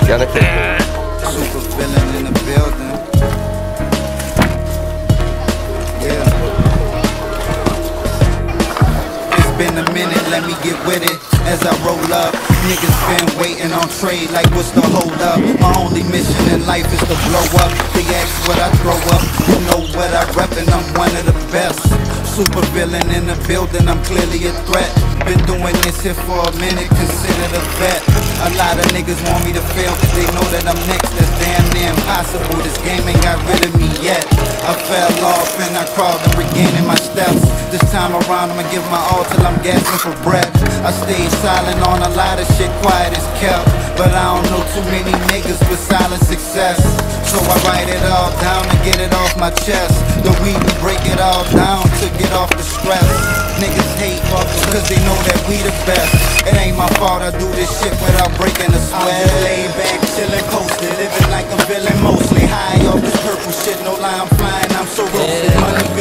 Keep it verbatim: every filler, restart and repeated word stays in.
Gotta take Super villain in the building. Yeah. It's been a minute, let me get with it as I roll up. Niggas been waiting on trade like what's the hold up. My only mission in life is to blow up. They ask what I throw up, you know what I rep, and I'm one of the best. Super villain in the building, I'm clearly a threat. Been doing this here for a minute, considered a vet. A lot of niggas want me to fail cause they know that I'm next. That's damn near impossible, this game ain't got rid of me yet. I fell off and I crawled and regaining my steps. This time around I'ma give my all till I'm gasping for breath. I stayed silent on a lot of shit, quiet as kept. But I don't know too many niggas with silent success. So I write it all down to get it off my chest. The weed we break it all down to get off the stress. Niggas hate cause they know that we the best. It ain't my fault I do this shit without breaking a sweat. I'm just laid back, chillin', coastin', living like a villain mostly. High off this purple shit, no lie, I'm flying, I'm so roasted. Money